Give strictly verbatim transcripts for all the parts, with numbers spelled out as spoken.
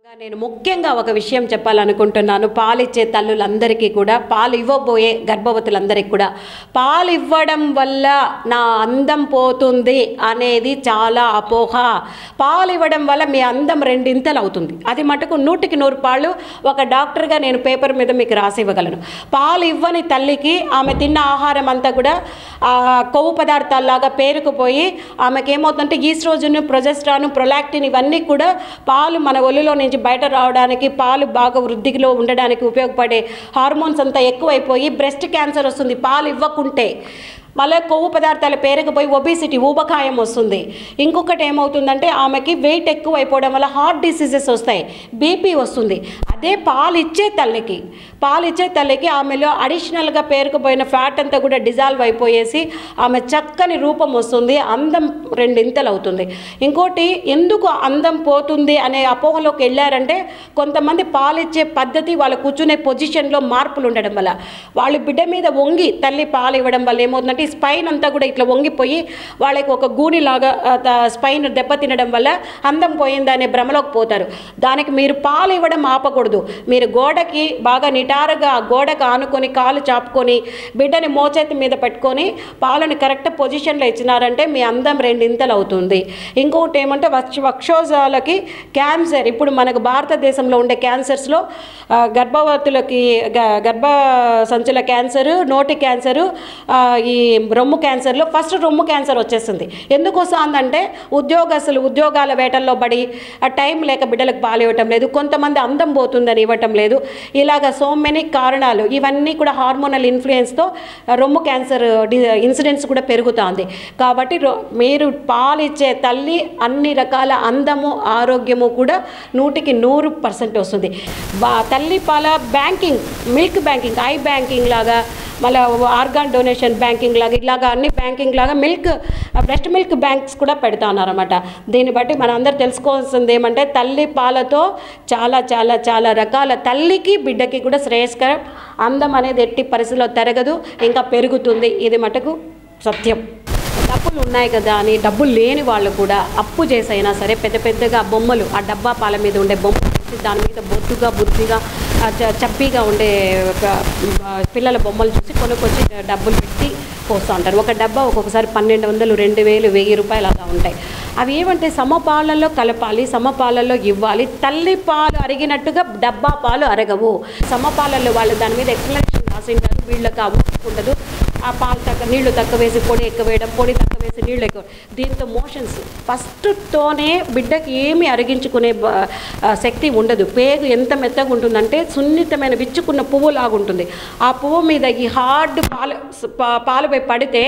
నేను ముఖ్యంగా ఒక విషయం చెప్పాలనుకుంటున్నాను. పాలిచ్చే తల్లులందరికీ కూడా, పాలు ఇవ్వబోయే గర్భవతులందరికీ కూడా, పాలు ఇవ్వడం వల్ల నా అందం పోతుంది అనేది చాలా అపోహ. పాలు ఇవ్వడం వల్ల మీ అందం రెండింతలు అవుతుంది. అది మటుకు నూటికి నూరు పాళ్ళు ఒక డాక్టర్గా నేను పేపర్ మీద మీకు రాసి ఇవ్వగలను. పాలు ఇవ్వని తల్లికి ఆమె తిన్న ఆహారం అంతా కూడా కొవ్వు పదార్థాల్లాగా పేరుకుపోయి ఆమెకి ఏమవుతుందంటే ఈస్ట్రోజన్, ప్రొజెస్ట్రాన్, ప్రొలాక్టిన్ ఇవన్నీ కూడా పాలు మన ఒళ్ళులో నుంచి బయట రావడానికి, పాలు బాగా వృద్ధిలో ఉండడానికి ఉపయోగపడే హార్మోన్స్ అంతా ఎక్కువైపోయి బ్రెస్ట్ క్యాన్సర్ వస్తుంది పాలు ఇవ్వకుంటే. మళ్ళీ కొవ్వు పదార్థాలు పేరుకుపోయి ఒబిసిటీ, ఊబకాయం వస్తుంది. ఇంకొకటి ఏమవుతుందంటే ఆమెకి వెయిట్ ఎక్కువ అయిపోవడం వల్ల హార్ట్ డిసీజెస్ వస్తాయి, బీపీ వస్తుంది. అదే పాలు ఇచ్చే తల్లికి పాలు ఇచ్చే తల్లికి ఆమెలో అడిషనల్గా పేరుకుపోయిన ఫ్యాట్ అంతా కూడా డిజాల్వ్ అయిపోయేసి ఆమె చక్కని రూపం వస్తుంది, అందం రెండింతలు అవుతుంది. ఇంకోటి, ఎందుకు అందం పోతుంది అనే అపోహలోకి వెళ్ళారంటే కొంతమంది పాలు ఇచ్చే పద్ధతి, వాళ్ళు కూర్చునే పొజిషన్లో మార్పులు ఉండడం వల్ల, వాళ్ళు బిడ్డ మీద వంగి తల్లి పాలు ఇవ్వడం వల్ల ఏమవుతుందంటే స్పైన్ అంతా కూడా ఇట్లా వంగిపోయి వాళ్ళకి ఒక గూనిలాగా స్పైన్ దెబ్బతినడం వల్ల అందం పోయింది అనే భ్రమలోకి పోతారు. దానికి మీరు పాలు ఇవ్వడం ఆపకూడదు. మీరు గోడకి బాగా నిటారుగా గోడకు ఆనుకొని కాలు చాపుకొని బిడ్డని మోచేతి మీద పెట్టుకొని పాలను కరెక్ట్ పొజిషన్లో ఇచ్చినారంటే మీ అందం రెండింతలు అవుతుంది. ఇంకొకటి ఏమంటే వక్ష వక్షోజాలకి క్యాన్సర్, ఇప్పుడు మనకు భారతదేశంలో ఉండే క్యాన్సర్స్లో గర్భవతులకి గర్భ సంచుల క్యాన్సరు, నోటి క్యాన్సరు, ఈ రొమ్ము క్యాన్సర్లో ఫస్ట్ రొమ్ము క్యాన్సర్ వచ్చేస్తుంది. ఎందుకు వస్తుందంటే ఉద్యోగస్తులు ఉద్యోగాల వేటల్లో పడి ఆ టైం లేక బిడ్డలకు పాలు ఇవ్వటం లేదు, కొంతమంది అందం పోతుందని ఇవ్వటం లేదు. ఇలాగ సో మెనీ కారణాలు, ఇవన్నీ కూడా హార్మోనల్ ఇన్ఫ్లుయెన్స్తో రొమ్ము క్యాన్సర్ ఇన్సిడెంట్స్ కూడా పెరుగుతుంది. కాబట్టి మీరు పాలు ఇచ్చే తల్లి అన్ని రకాల అందము, ఆరోగ్యము కూడా నూటికి నూరు పర్సెంట్ వస్తుంది. తల్లి పాల banking, milk banking, eye banking లాగా, మళ్ళీ ఆర్గాన్ డొనేషన్ బ్యాంకింగ్ లాగా, ఇలాగా అన్ని బ్యాంకింగ్ లాగా మిల్క్ బ్రెస్ట్ మిల్క్ బ్యాంక్స్ కూడా పెడతా ఉన్నారన్నమాట. దీన్ని బట్టి మనం అందరూ తెలుసుకోవాల్సింది ఏమంటే తల్లి పాలతో చాలా చాలా చాలా రకాల, తల్లికి బిడ్డకి కూడా శ్రేయస్కరం. అందం అనేది ఎట్టి పరిస్థితిలో తరగదు, ఇంకా పెరుగుతుంది. ఇది మటుకు సత్యం. డబ్బులు ఉన్నాయి కదా అని డబ్బులు లేని వాళ్ళు కూడా అప్పు చేసైనా సరే పెద్ద పెద్దగా బొమ్మలు, ఆ డబ్బా పాల మీద ఉండే బొమ్మలు, దాని మీద బొద్దుగా బుద్ధిగా చప్పిగా ఉండే పిల్లల బొమ్మలు చూసి కొనుక్కొచ్చి డబ్బులు పెట్టి పోస్తూ ఉంటారు. ఒక డబ్బా ఒక్కొక్కసారి పన్నెండు వందలు రెండు వేలు వెయ్యి రూపాయలు అలా ఉంటాయి. అవి ఏమంటే సమపాలల్లో కలపాలి, సమపాలల్లో ఇవ్వాలి. తల్లి పాలు అరిగినట్టుగా డబ్బా పాలు అరగవు. సమపాలల్లో వాళ్ళు దాని మీద ఎక్స్ప్లెనేషన్ రాసింటారు, వీళ్ళకి అవసరం ఉండదు. ఆ పాలు తగ్గ నీళ్లు తక్కువ వేసి పొడి ఎక్కువ వేయడం, పొడి తక్కువ వేసి నీళ్ళు ఎక్కువ, దీంతో మోషన్స్ ఫస్ట్తోనే బిడ్డకి ఏమి అరిగించుకునే శక్తి ఉండదు. పేగు ఎంత మెత్తగా ఉంటుందంటే సున్నితమైన విచ్చుకున్న పువ్వు లాగుంటుంది. ఆ పువ్వు మీద ఈ హార్డ్ పాలు పాలుపై పడితే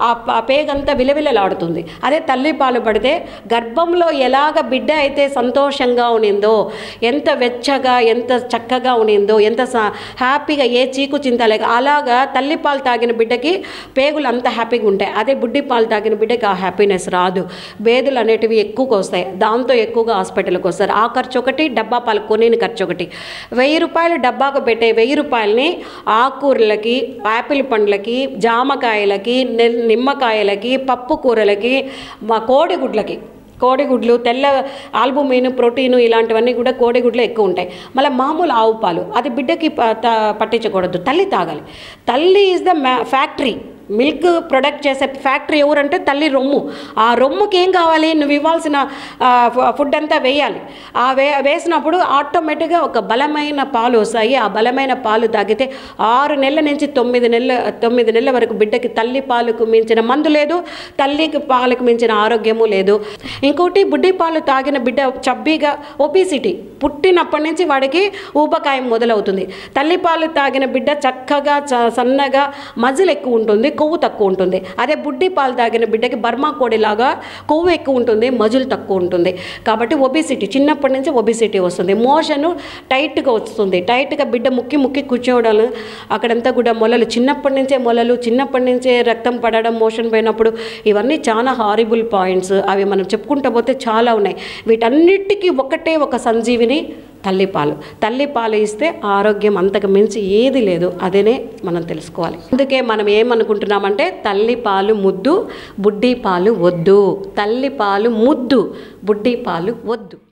ఆ పేగంతా విలవిలలాడుతుంది. అదే తల్లి పాలు పడితే గర్భంలో ఎలాగ బిడ్డ అయితే సంతోషంగా ఉనిందో, ఎంత వెచ్చగా ఎంత చక్కగా ఉనిందో, ఎంత హ్యాపీగా ఏ చీకు చింత లేక, అలాగా తల్లి పాలు తాగిన బిడ్డ పేగులు అంత హ్యాపీగా ఉంటాయి. అదే బుడ్డి పాలు తాగిన బిడ్డకి ఆ హ్యాపీనెస్ రాదు. బేదులు అనేటివి ఎక్కువగా వస్తాయి, దాంతో ఎక్కువగా హాస్పిటల్కి వస్తారు. ఆ ఖర్చు ఒకటి, డబ్బా పాలు కొనే ఖర్చు ఒకటి. వెయ్యి రూపాయలు డబ్బాకు పెట్టే వెయ్యి రూపాయలని ఆకుకూరలకి, యాపిల్ పండ్లకి, జామకాయలకి, నిమ్మకాయలకి, పప్పు కూరలకి, మా కోడిగుడ్లకి, కోడిగుడ్లు, తెల్ల ఆల్బుమిన్, ప్రోటీను ఇలాంటివన్నీ కూడా కోడిగుడ్లు ఎక్కువ ఉంటాయి. మళ్ళీ మామూలు ఆవు పాలు అది బిడ్డకి పట్టించకూడదు, తల్లి తాగాలి. తల్లి is the factory. Milk product చేసే ఫ్యాక్టరీ ఎవరంటే తల్లి రొమ్ము. ఆ రొమ్ముకి ఏం కావాలి, నువ్వు ఇవ్వాల్సిన ఫుడ్ అంతా వేయాలి. ఆ వే వేసినప్పుడు ఆటోమేటిక్గా ఒక బలమైన పాలు వస్తాయి. ఆ బలమైన పాలు తాగితే ఆరు నెలల నుంచి తొమ్మిది నెలల తొమ్మిది నెలల వరకు బిడ్డకి తల్లి పాలకు మించిన మందు లేదు, తల్లికి పాలకు మించిన ఆరోగ్యము లేదు. ఇంకోటి, బుడ్డి పాలు తాగిన బిడ్డ చబ్బీగా, ఒబిసిటీ పుట్టినప్పటి నుంచి వాడికి ఊబకాయం మొదలవుతుంది. తల్లి పాలు తాగిన బిడ్డ చక్కగా సన్నగా, మజిల్ ఎక్కువ ఉంటుంది, కొవ్వు తక్కువ ఉంటుంది. అదే బుడ్డి పాలు తాగిన బిడ్డకి బర్మా కోడిలాగా కొవ్వు ఎక్కువ ఉంటుంది, మజులు తక్కువ ఉంటుంది. కాబట్టి ఒబిసిటీ, చిన్నప్పటి నుంచి ఒబిసిటీ వస్తుంది. మోషను టైట్గా వస్తుంది, టైట్గా బిడ్డ ముక్కి ముక్కి కూర్చోవడం, అక్కడంతా కూడా మొలలు, చిన్నప్పటి నుంచే మొలలు, చిన్నప్పటి నుంచే రక్తం పడడం మోషన్ పోయినప్పుడు, ఇవన్నీ చాలా హారిబుల్ పాయింట్స్. అవి మనం చెప్పుకుంటూ పోతే చాలా ఉన్నాయి. వీటన్నిటికీ ఒకటే ఒక సంజీవిని తల్లిపాలు. తల్లిపాలు ఇస్తే ఆరోగ్యం అంతకు మించి ఏది లేదు, అదేనే మనం తెలుసుకోవాలి. అందుకే మనం ఏమనుకుంటున్నామంటే తల్లిపాలు ముద్దు, బుడ్డి పాలు వద్దు. తల్లిపాలు ముద్దు, బుడ్డి పాలు వద్దు.